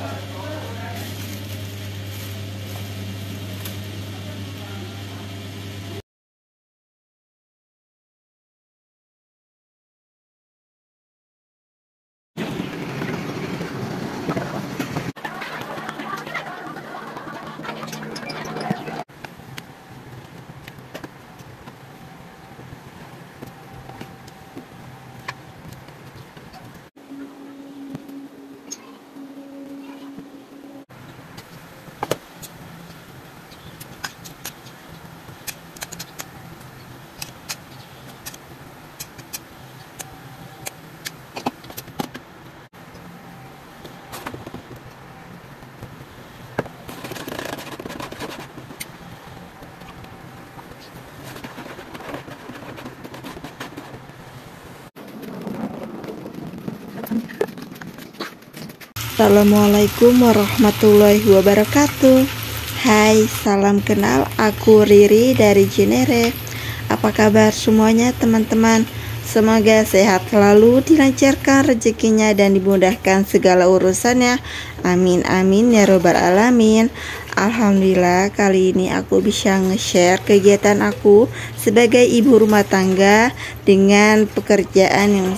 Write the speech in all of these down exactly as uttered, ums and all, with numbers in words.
Assalamualaikum warahmatullahi wabarakatuh. Hai, salam kenal, aku Riri dari Cinere. Apa kabar semuanya teman-teman? Semoga sehat selalu, dilancarkan rezekinya dan dimudahkan segala urusannya. Amin amin ya robbal alamin. Alhamdulillah, kali ini aku bisa nge-share kegiatan aku sebagai ibu rumah tangga dengan pekerjaan yang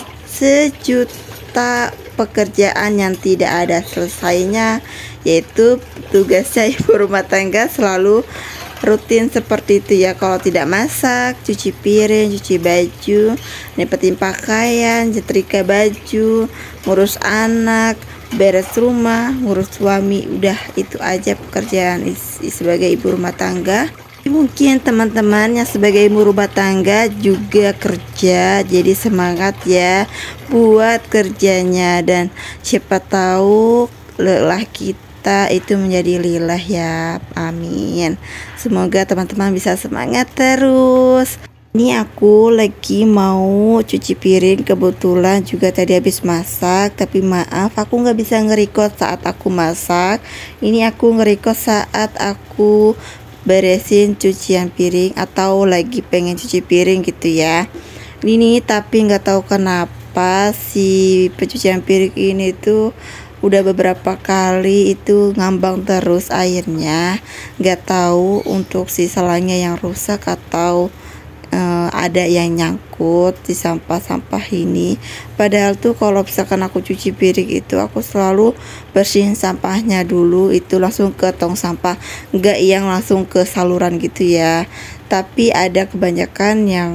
sejuta pekerjaan yang tidak ada selesainya, yaitu tugasnya ibu rumah tangga selalu rutin seperti itu ya. Kalau tidak masak, cuci piring, cuci baju, nipetin pakaian, nyetrika baju, ngurus anak, beres rumah, ngurus suami, udah itu aja pekerjaan sebagai ibu rumah tangga. Mungkin teman-teman yang sebagai ibu rumah tangga juga kerja, jadi semangat ya buat kerjanya, dan siapa tahu lelah kita itu menjadi lillah ya. Amin. Semoga teman-teman bisa semangat terus. Ini aku lagi mau cuci piring, kebetulan juga tadi habis masak, tapi maaf aku nggak bisa nge-record saat aku masak. Ini aku nge-record saat aku beresin cucian piring atau lagi pengen cuci piring gitu ya. Ini tapi nggak tahu kenapa si pencucian piring ini tuh udah beberapa kali itu ngambang terus airnya. Nggak tahu untuk si selangnya yang rusak atau uh, ada yang nyangkut di sampah-sampah ini. Padahal tuh kalau misalkan aku cuci piring itu aku selalu bersihin sampahnya dulu, itu langsung ke tong sampah, enggak yang langsung ke saluran gitu ya. Tapi ada kebanyakan yang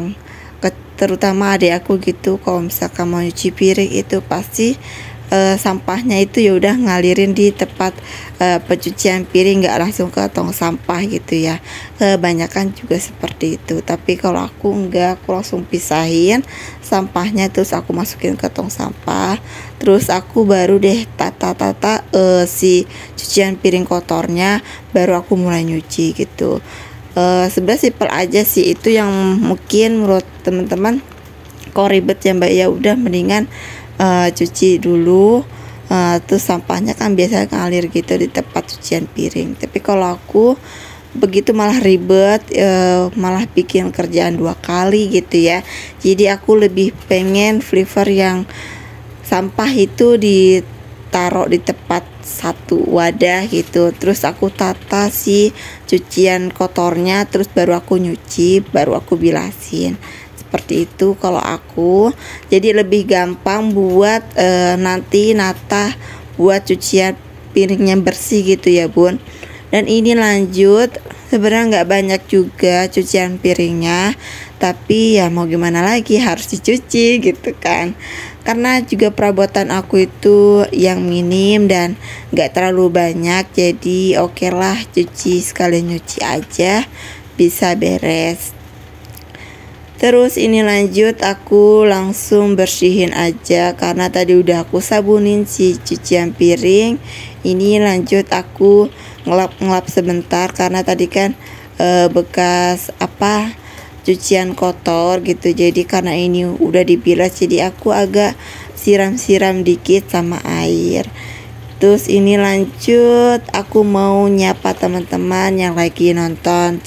terutama adik aku gitu, kalau misalkan mau cuci piring itu pasti Uh, sampahnya itu ya udah ngalirin di tempat uh, pencucian piring, nggak langsung ke tong sampah gitu ya. Kebanyakan juga seperti itu. Tapi kalau aku enggak, aku langsung pisahin sampahnya, terus aku masukin ke tong sampah, terus aku baru deh tata-tata uh, si cucian piring kotornya, baru aku mulai nyuci gitu. Uh, sebenarnya simpel aja sih itu, yang mungkin menurut teman-teman kok ribet ya mbak, ya udah mendingan Uh, cuci dulu, uh, terus sampahnya kan biasanya ngalir gitu di tempat cucian piring. Tapi kalau aku begitu malah ribet, uh, malah bikin kerjaan dua kali gitu ya. Jadi aku lebih pengen flavor yang sampah itu ditaruh di tempat satu wadah gitu, terus aku tata si cucian kotornya, terus baru aku nyuci, baru aku bilasin. Seperti itu kalau aku, jadi lebih gampang buat e, nanti nata buat cucian piringnya bersih gitu ya bun. Dan ini lanjut, sebenarnya nggak banyak juga cucian piringnya, tapi ya mau gimana lagi, harus dicuci gitu kan, karena juga perabotan aku itu yang minim dan nggak terlalu banyak, jadi oke okay lah cuci sekalian nyuci aja bisa beres. Terus ini lanjut aku langsung bersihin aja karena tadi udah aku sabunin si cucian piring. Ini lanjut aku ngelap-ngelap sebentar karena tadi kan e, bekas apa cucian kotor gitu. Jadi karena ini udah dibilas, jadi aku agak siram-siram dikit sama air. Terus ini lanjut aku mau nyapa teman-teman yang lagi nonton.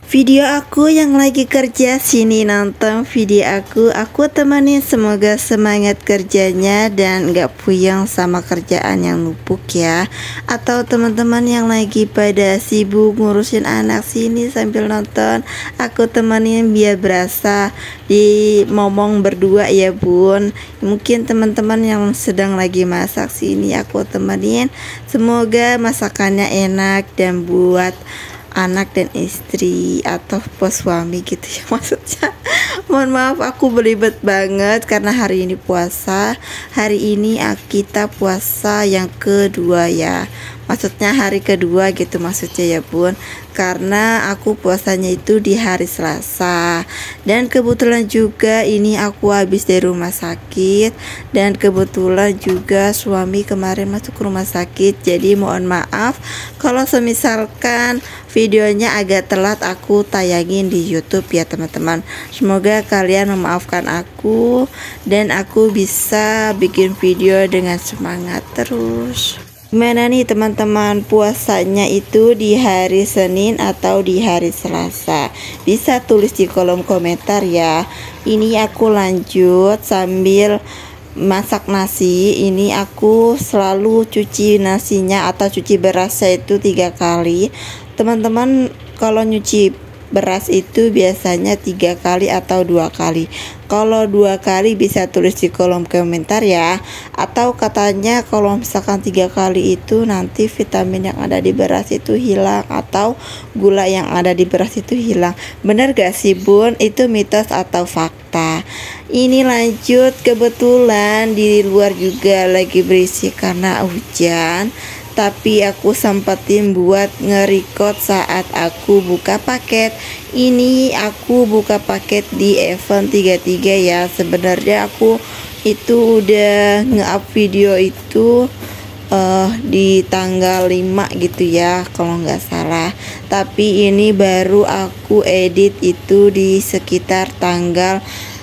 Video aku yang lagi kerja, sini nonton video aku. Aku temenin, semoga semangat kerjanya dan gak puyeng sama kerjaan yang numpuk ya. Atau teman-teman yang lagi pada sibuk ngurusin anak, sini sambil nonton aku temenin biar berasa di ngomong berdua ya bun. Mungkin teman-teman yang sedang lagi masak, sini aku temenin. Semoga masakannya enak dan buat anak dan istri atau pos suami gitu ya maksudnya. Mohon maaf aku belibet banget karena hari ini puasa. Hari ini kita puasa yang kedua ya, maksudnya hari kedua gitu maksudnya ya bun, karena aku puasanya itu di hari Selasa. Dan kebetulan juga ini aku habis dari rumah sakit, dan kebetulan juga suami kemarin masuk ke rumah sakit. Jadi mohon maaf kalau semisalkan videonya agak telat aku tayangin di YouTube ya teman-teman. Semoga kalian memaafkan aku dan aku bisa bikin video dengan semangat terus. Gimana nih teman-teman puasanya itu di hari Senin atau di hari Selasa? Bisa tulis di kolom komentar ya. Ini aku lanjut sambil masak nasi. Ini aku selalu cuci nasinya atau cuci berasnya itu tiga kali. Teman-teman kalau nyuci beras itu biasanya tiga kali atau dua kali. Kalau dua kali bisa tulis di kolom komentar ya. Atau katanya kalau misalkan tiga kali itu nanti vitamin yang ada di beras itu hilang atau gula yang ada di beras itu hilang. Bener gak sih bun? Itu mitos atau fakta? Ini lanjut, kebetulan di luar juga lagi berisik karena hujan, tapi aku sempetin buat nge-record saat aku buka paket. Ini aku buka paket di event tiga puluh tiga ya. Sebenarnya aku itu udah nge-up video itu uh, di tanggal lima gitu ya kalau nggak salah, tapi ini baru aku edit itu di sekitar tanggal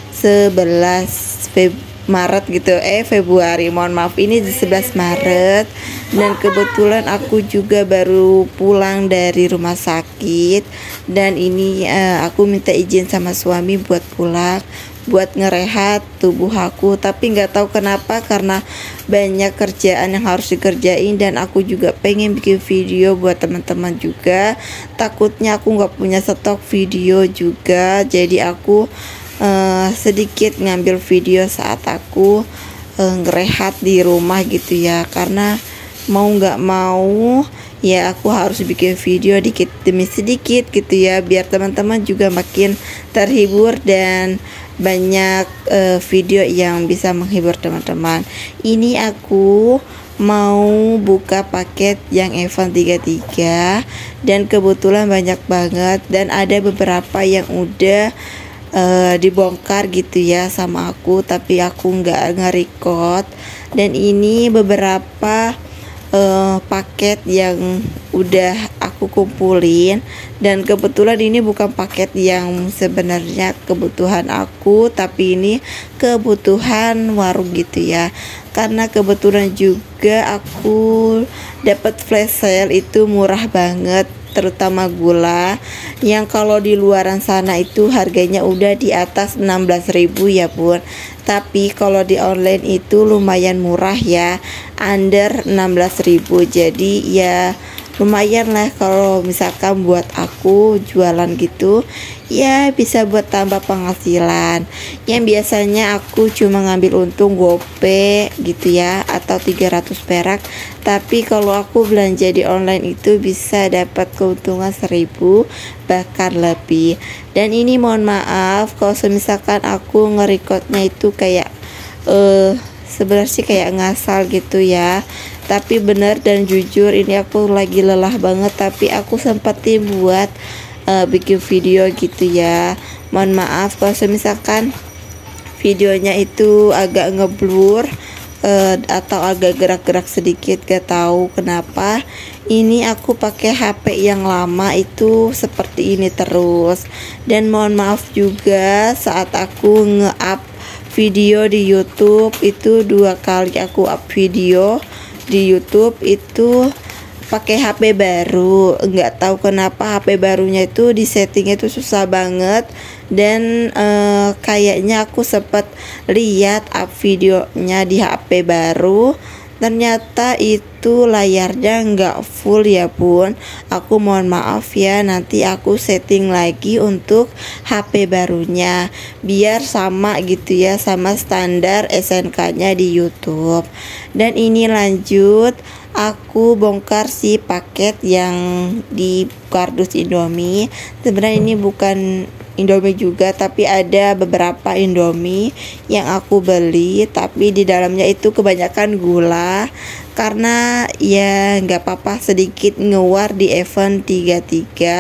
sebelas Maret gitu, eh Februari, mohon maaf, ini di sebelas Maret. Dan kebetulan aku juga baru pulang dari rumah sakit, dan ini uh, aku minta izin sama suami buat pulang, buat ngerehat tubuh aku. Tapi nggak tahu kenapa, karena banyak kerjaan yang harus dikerjain, dan aku juga pengen bikin video buat teman-teman juga. Takutnya aku nggak punya stok video juga, jadi aku Uh, sedikit ngambil video saat aku uh, ngerehat di rumah gitu ya, karena mau nggak mau ya aku harus bikin video dikit demi sedikit gitu ya, biar teman-teman juga makin terhibur dan banyak uh, video yang bisa menghibur teman-teman. Ini aku mau buka paket yang event tiga puluh tiga, dan kebetulan banyak banget, dan ada beberapa yang udah Uh, dibongkar gitu ya sama aku, tapi aku nggak nge-record. Dan ini beberapa uh, paket yang udah aku kumpulin, dan kebetulan ini bukan paket yang sebenarnya kebutuhan aku, tapi ini kebutuhan warung gitu ya, karena kebetulan juga aku dapat flash sale itu murah banget, terutama gula yang kalau di luaran sana itu harganya udah di atas enam belas ribu ya bun, tapi kalau di online itu lumayan murah ya, under enam belas ribu. Jadi ya lumayan lah kalau misalkan buat aku jualan gitu ya, bisa buat tambah penghasilan. Yang biasanya aku cuma ngambil untung gope gitu ya, atau tiga ratus perak, tapi kalau aku belanja di online itu bisa dapat keuntungan seribu bahkan lebih. Dan ini mohon maaf kalau misalkan aku nge-recordnya itu kayak eh uh, sebenarnya sih kayak ngasal gitu ya, tapi benar dan jujur ini aku lagi lelah banget, tapi aku sempetin buat uh, bikin video gitu ya. Mohon maaf kalau misalkan videonya itu agak ngeblur uh, atau agak gerak-gerak sedikit, gak tahu kenapa. Ini aku pakai H P yang lama itu seperti ini terus. Dan mohon maaf juga saat aku nge-up video di YouTube itu dua kali aku up video di YouTube itu pakai H P baru. Nggak tahu kenapa H P barunya itu di settingnya itu susah banget. Dan eh, kayaknya aku sempat lihat up videonya di H P baru, ternyata itu layarnya nggak full ya bun. Aku mohon maaf ya, nanti aku setting lagi untuk H P barunya biar sama gitu ya, sama standar S N K nya di YouTube. Dan ini lanjut, aku bongkar si paket yang di kardus Indomie. Sebenarnya ini bukan Indomie juga, tapi ada beberapa Indomie yang aku beli, tapi di dalamnya itu kebanyakan gula. Karena ya nggak apa-apa sedikit ngewar di event tiga puluh tiga.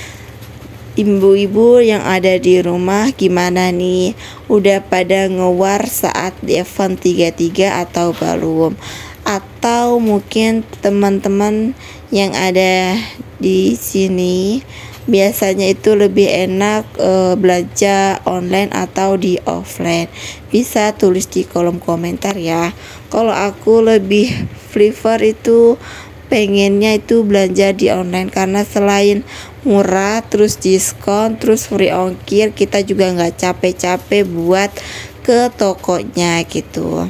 Ibu-ibu yang ada di rumah gimana nih? Udah pada ngewar saat di event tiga puluh tiga atau belum? Atau mungkin teman-teman yang ada di sini biasanya itu lebih enak e, belanja online atau di offline? Bisa tulis di kolom komentar ya. Kalau aku lebih prefer itu pengennya itu belanja di online, karena selain murah, terus diskon, terus free ongkir, kita juga nggak capek-capek buat ke tokonya gitu.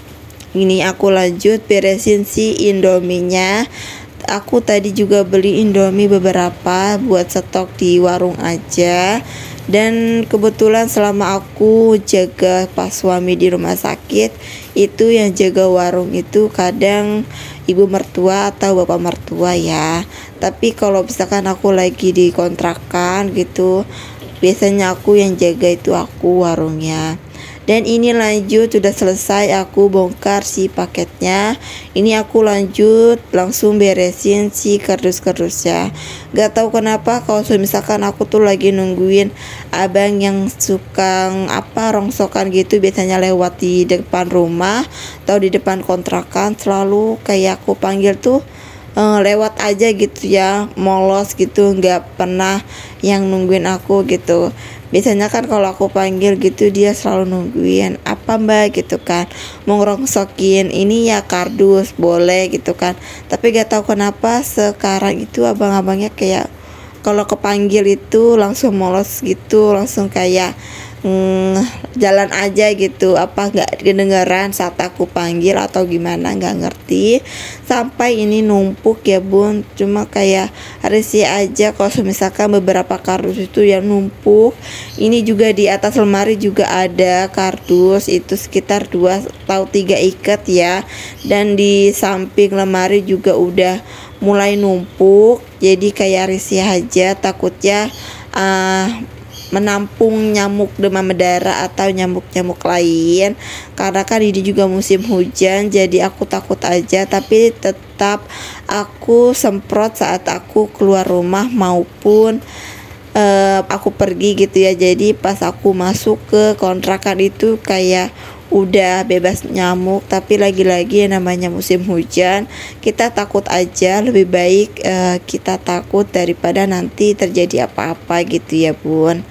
Ini aku lanjut beresin si Indominya. Aku tadi juga beli Indomie beberapa buat stok di warung aja. Dan kebetulan selama aku jaga pas suami di rumah sakit, itu yang jaga warung itu kadang ibu mertua atau bapak mertua ya. Tapi kalau misalkan aku lagi di kontrakan gitu, biasanya aku yang jaga itu aku warungnya. Dan ini lanjut, sudah selesai aku bongkar si paketnya. Ini aku lanjut langsung beresin si kardus-kardusnya. Gak tahu kenapa kalau misalkan aku tuh lagi nungguin abang yang suka apa rongsokan gitu, biasanya lewat di depan rumah atau di depan kontrakan, selalu kayak aku panggil tuh Uh, lewat aja gitu ya, molos gitu, nggak pernah yang nungguin aku gitu. Biasanya kan kalau aku panggil gitu dia selalu nungguin, apa mbak gitu kan, mau ngerongsokin ini ya kardus boleh gitu kan. Tapi gak tahu kenapa sekarang itu abang-abangnya kayak kalau kepanggil itu langsung molos gitu, langsung kayak Hmm, jalan aja gitu, apa nggak kedengeran saat aku panggil atau gimana, nggak ngerti. Sampai ini numpuk ya bun, cuma kayak risih aja kalau misalkan beberapa kardus itu yang numpuk. Ini juga di atas lemari juga ada kardus, itu sekitar dua atau tiga ikat ya. Dan di samping lemari juga udah mulai numpuk, jadi kayak risih aja, takutnya uh, menampung nyamuk demam berdarah atau nyamuk-nyamuk lain. Karena kan ini juga musim hujan, jadi aku takut aja. Tapi tetap aku semprot saat aku keluar rumah maupun uh, aku pergi gitu ya. Jadi pas aku masuk ke kontrakan itu kayak udah bebas nyamuk. Tapi lagi-lagi yang namanya musim hujan, kita takut aja. Lebih baik uh, kita takut daripada nanti terjadi apa-apa gitu ya bun.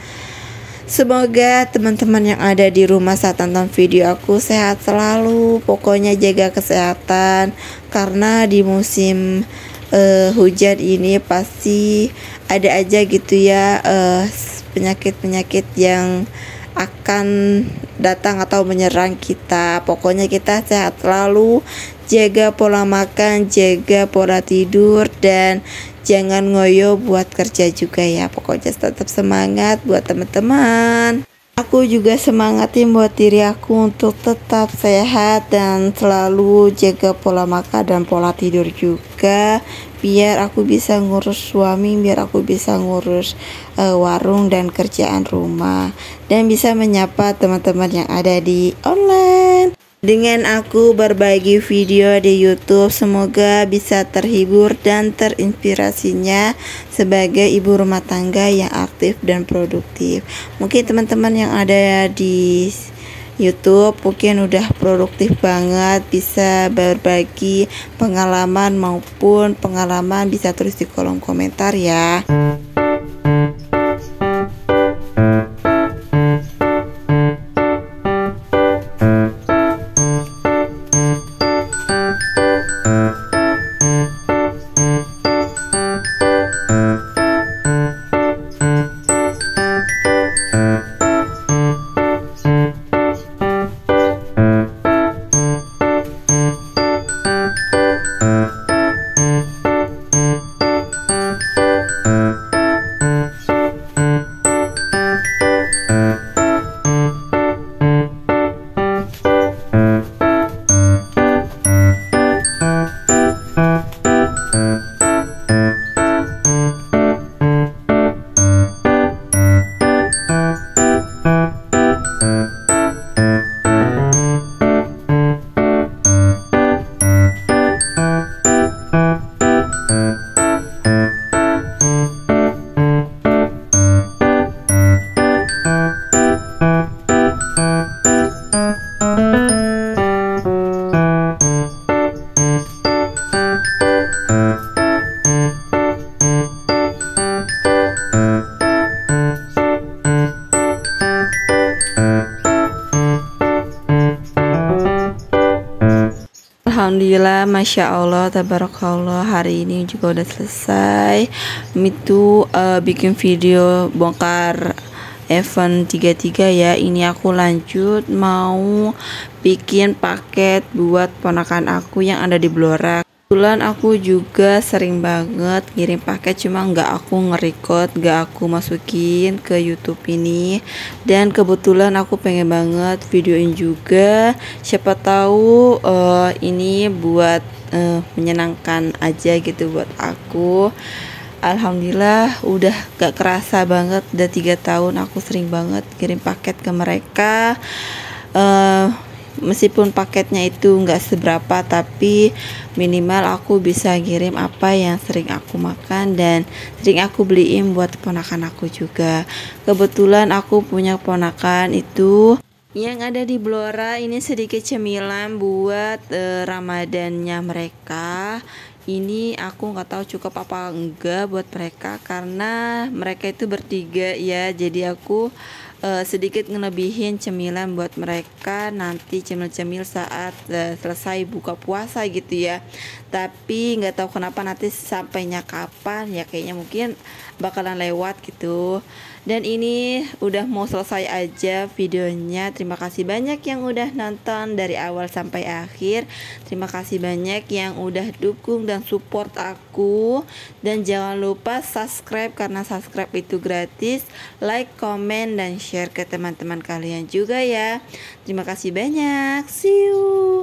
Semoga teman-teman yang ada di rumah saat nonton video aku sehat selalu. Pokoknya jaga kesehatan, karena di musim uh, hujan ini pasti ada aja gitu ya uh, penyakit-penyakit yang akan datang atau menyerang kita. Pokoknya kita sehat selalu, jaga pola makan, jaga pola tidur, dan jangan ngoyo buat kerja juga ya. Pokoknya tetap semangat buat teman-teman. Aku juga semangatin buat diri aku untuk tetap sehat dan selalu jaga pola makan dan pola tidur juga, biar aku bisa ngurus suami, biar aku bisa ngurus uh, warung dan kerjaan rumah, dan bisa menyapa teman-teman yang ada di online. Dengan aku berbagi video di YouTube, semoga bisa terhibur dan terinspirasinya sebagai ibu rumah tangga yang aktif dan produktif. Mungkin teman-teman yang ada di YouTube mungkin udah produktif banget, bisa berbagi pengalaman maupun pengalaman, bisa tulis di kolom komentar ya. Masya Allah, tabarakallah, hari ini juga udah selesai. Itu uh, bikin video bongkar event tiga puluh tiga ya. Ini aku lanjut mau bikin paket buat ponakan aku yang ada di Blora. Kebetulan aku juga sering banget ngirim paket, cuma nggak aku nge-record, nggak aku masukin ke YouTube ini. Dan kebetulan aku pengen banget videoin juga, siapa tahu uh, ini buat uh, menyenangkan aja gitu buat aku. Alhamdulillah udah gak kerasa banget, udah tiga tahun aku sering banget kirim paket ke mereka. uh, Meskipun paketnya itu nggak seberapa, tapi minimal aku bisa kirim apa yang sering aku makan dan sering aku beliin buat ponakan aku juga. Kebetulan aku punya ponakan itu yang ada di Blora. Ini sedikit cemilan buat uh, Ramadannya mereka. Ini aku nggak tahu cukup apa enggak buat mereka, karena mereka itu bertiga ya, jadi aku uh, sedikit ngelebihin cemilan buat mereka nanti, cemil-cemil saat uh, selesai buka puasa gitu ya. Tapi nggak tahu kenapa nanti sampainya kapan ya, kayaknya mungkin bakalan lewat gitu. Dan ini udah mau selesai aja videonya. Terima kasih banyak yang udah nonton dari awal sampai akhir. Terima kasih banyak yang udah dukung dan support aku. Dan jangan lupa subscribe, karena subscribe itu gratis. Like, komen, dan share ke teman-teman kalian juga ya. Terima kasih banyak. See you.